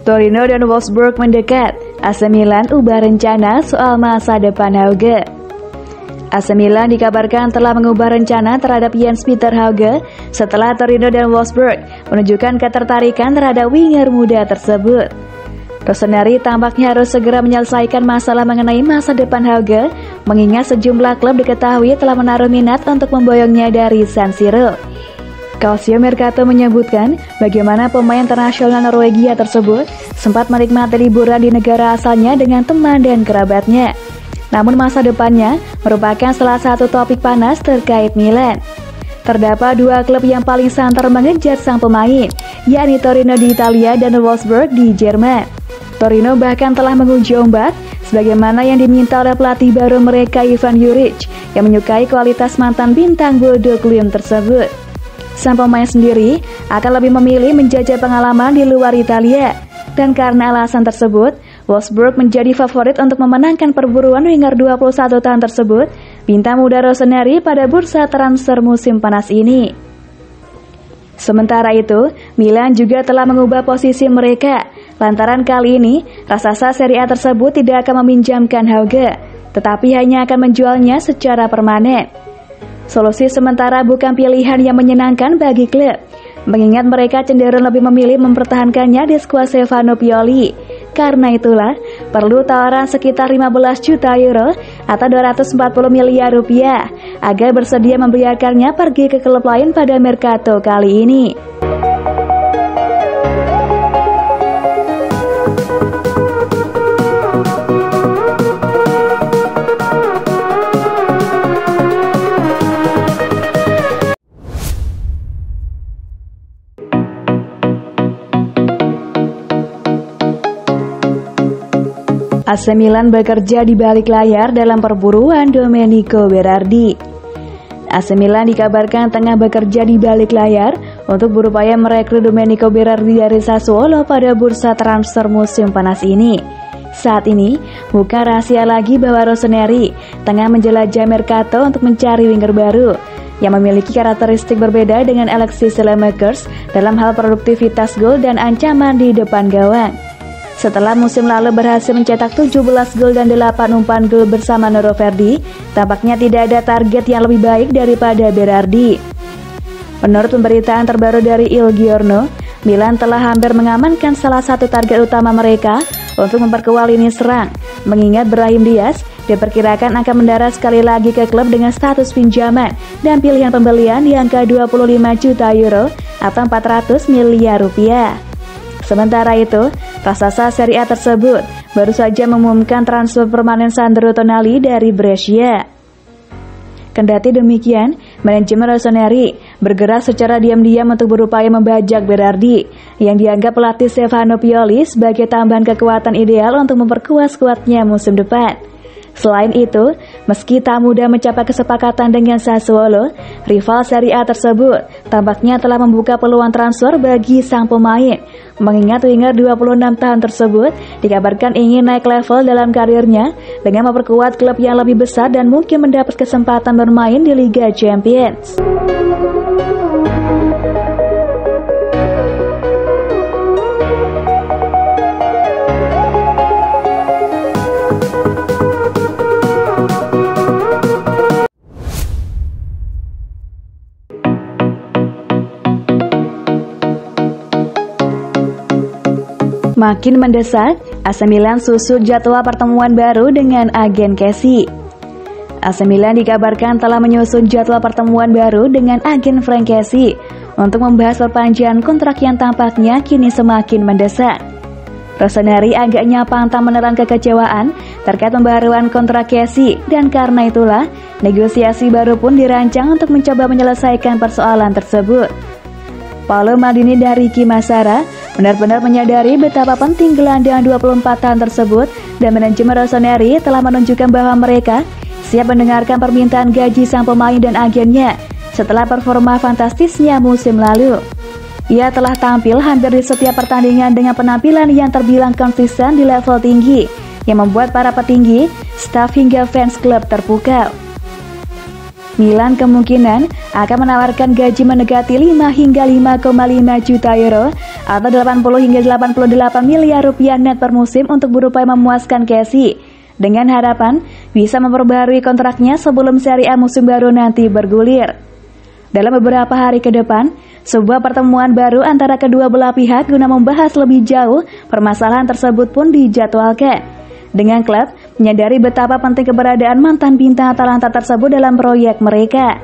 Torino dan Wolfsburg mendekat. AC Milan ubah rencana soal masa depan Hauge. AC Milan dikabarkan telah mengubah rencana terhadap Jens Peter Hauge setelah Torino dan Wolfsburg menunjukkan ketertarikan terhadap winger muda tersebut. Rossoneri tampaknya harus segera menyelesaikan masalah mengenai masa depan Hauge, mengingat sejumlah klub diketahui telah menaruh minat untuk memboyongnya dari San Siro. Calcio Mercato menyebutkan bagaimana pemain internasional Norwegia tersebut sempat menikmati liburan di negara asalnya dengan teman dan kerabatnya. Namun masa depannya merupakan salah satu topik panas terkait Milan. Terdapat dua klub yang paling santer mengejar sang pemain, yakni Torino di Italia dan Wolfsburg di Jerman. Torino bahkan telah menguji ombak sebagaimana yang diminta oleh pelatih baru mereka Ivan Juric yang menyukai kualitas mantan bintang Bodo Glimt tersebut. Sang pemain sendiri akan lebih memilih menjajah pengalaman di luar Italia, dan karena alasan tersebut, Wolfsburg menjadi favorit untuk memenangkan perburuan winger 21 tahun tersebut, bintang muda Rossoneri pada bursa transfer musim panas ini. Sementara itu, Milan juga telah mengubah posisi mereka, lantaran kali ini raksasa Serie A tersebut tidak akan meminjamkan Hauge, tetapi hanya akan menjualnya secara permanen. Solusi sementara bukan pilihan yang menyenangkan bagi klub, mengingat mereka cenderung lebih memilih mempertahankannya di skuad Stefano Pioli. Karena itulah, perlu tawaran sekitar 15 juta euro atau 240 miliar rupiah agar bersedia membiarkannya pergi ke klub lain pada Mercato kali ini. AC Milan bekerja di balik layar dalam perburuan Domenico Berardi. AC Milan dikabarkan tengah bekerja di balik layar untuk berupaya merekrut Domenico Berardi dari Sassuolo pada bursa transfer musim panas ini. Saat ini, bukan rahasia lagi bahwa Rossoneri tengah menjelajah Mercato untuk mencari winger baru yang memiliki karakteristik berbeda dengan Alexis Saelemaekers dalam hal produktivitas gol dan ancaman di depan gawang. Setelah musim lalu berhasil mencetak 17 gol dan 8 umpan gol bersama Noro Verdi, tampaknya tidak ada target yang lebih baik daripada Berardi. Menurut pemberitaan terbaru dari Il Giorno, Milan telah hampir mengamankan salah satu target utama mereka untuk memperkuat lini serang, mengingat Brahim Diaz diperkirakan akan mendarat sekali lagi ke klub dengan status pinjaman dan pilihan pembelian di angka 25 juta euro atau 400 miliar rupiah. Sementara itu, raksasa Serie A tersebut baru saja mengumumkan transfer permanen Sandro Tonali dari Brescia. Kendati demikian, manajemen Rossoneri bergerak secara diam-diam untuk berupaya membajak Berardi, yang dianggap pelatih Stefano Pioli sebagai tambahan kekuatan ideal untuk memperkuat skuadnya musim depan. Selain itu, meski tak mudah mencapai kesepakatan dengan Sassuolo, rival Serie A tersebut tampaknya telah membuka peluang transfer bagi sang pemain, mengingat winger 26 tahun tersebut dikabarkan ingin naik level dalam karirnya dengan memperkuat klub yang lebih besar dan mungkin mendapat kesempatan bermain di Liga Champions. Makin mendesak, AC Milan susut jadwal pertemuan baru dengan agen Kessie. AC Milan dikabarkan telah menyusun jadwal pertemuan baru dengan agen Frank Kessie untuk membahas perpanjangan kontrak yang tampaknya kini semakin mendesak. Rossoneri agaknya pantang menelan kekecewaan terkait pembaharuan kontrak Kessie, dan karena itulah negosiasi baru pun dirancang untuk mencoba menyelesaikan persoalan tersebut. Paolo Maldini dan Ricky Massara benar-benar menyadari betapa penting gelandang 24 tahun tersebut, dan manajemen Rossoneri telah menunjukkan bahwa mereka siap mendengarkan permintaan gaji sang pemain dan agennya setelah performa fantastisnya musim lalu. Ia telah tampil hampir di setiap pertandingan dengan penampilan yang terbilang konsisten di level tinggi, yang membuat para petinggi, staf hingga fans klub terpukau. Milan kemungkinan akan menawarkan gaji mendekati 5 hingga 5,5 juta euro atau 80 hingga 88 miliar rupiah net per musim untuk berupaya memuaskan Kessie, dengan harapan bisa memperbarui kontraknya sebelum Serie A musim baru nanti bergulir. Dalam beberapa hari ke depan, sebuah pertemuan baru antara kedua belah pihak guna membahas lebih jauh permasalahan tersebut pun dijadwalkan. Dengan klub menyadari betapa penting keberadaan mantan bintang Atalanta tersebut dalam proyek mereka.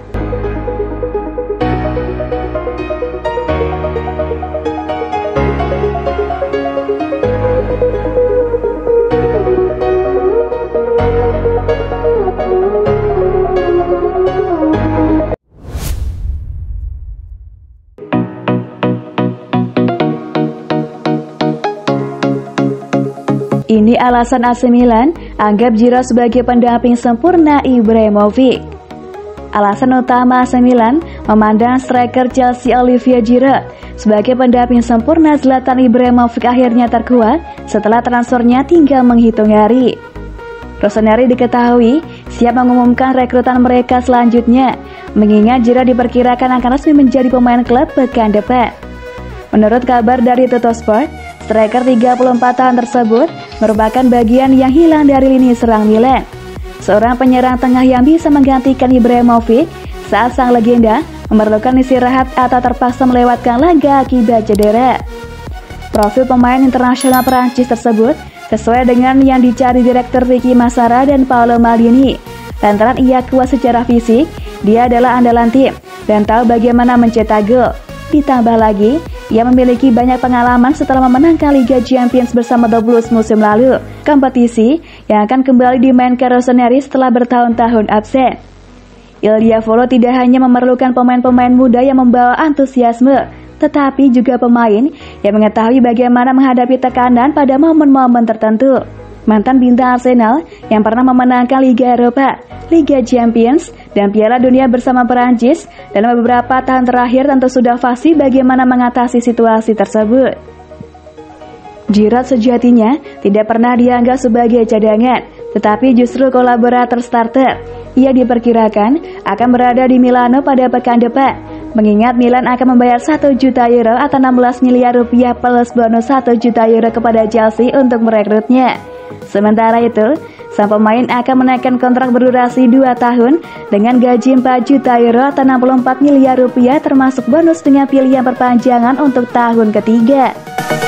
Ini alasan AC Milan anggap Giroud sebagai pendamping sempurna Ibrahimovic. Alasan utama AC Milan memandang striker Chelsea Olivier Giroud sebagai pendamping sempurna Zlatan Ibrahimovic akhirnya terkuat setelah transfernya tinggal menghitung hari. Rossoneri diketahui siap mengumumkan rekrutan mereka selanjutnya, mengingat Giroud diperkirakan akan resmi menjadi pemain klub pekan depan. Menurut kabar dari Tuttosport, striker 34 tahun tersebut merupakan bagian yang hilang dari lini serang Milan. Seorang penyerang tengah yang bisa menggantikan Ibrahimovic saat sang legenda memerlukan istirahat atau terpaksa melewatkan laga akibat cedera. Profil pemain internasional Perancis tersebut sesuai dengan yang dicari Direktur Ricky Massara dan Paolo Maldini. Lantaran ia kuat secara fisik, dia adalah andalan tim dan tahu bagaimana mencetak gol. Ditambah lagi, ia memiliki banyak pengalaman setelah memenangkan Liga Champions bersama The Blues musim lalu, kompetisi yang akan kembali dimainkan Rossoneri setelah bertahun-tahun absen. Il Diavolo tidak hanya memerlukan pemain-pemain muda yang membawa antusiasme, tetapi juga pemain yang mengetahui bagaimana menghadapi tekanan pada momen-momen tertentu. Mantan bintang Arsenal yang pernah memenangkan Liga Eropa, Liga Champions, dan Piala Dunia bersama Perancis dalam beberapa tahun terakhir tentu sudah fasih bagaimana mengatasi situasi tersebut. Giroud sejatinya tidak pernah dianggap sebagai cadangan, tetapi justru kolaborator starter. Ia diperkirakan akan berada di Milano pada pekan depan, mengingat Milan akan membayar 1 juta euro atau 16 miliar rupiah plus bonus 1 juta euro kepada Chelsea untuk merekrutnya. Sementara itu, sang pemain akan menaikkan kontrak berdurasi 2 tahun dengan gaji 4 juta euro atau 64 miliar rupiah termasuk bonus dengan pilihan perpanjangan untuk tahun ketiga.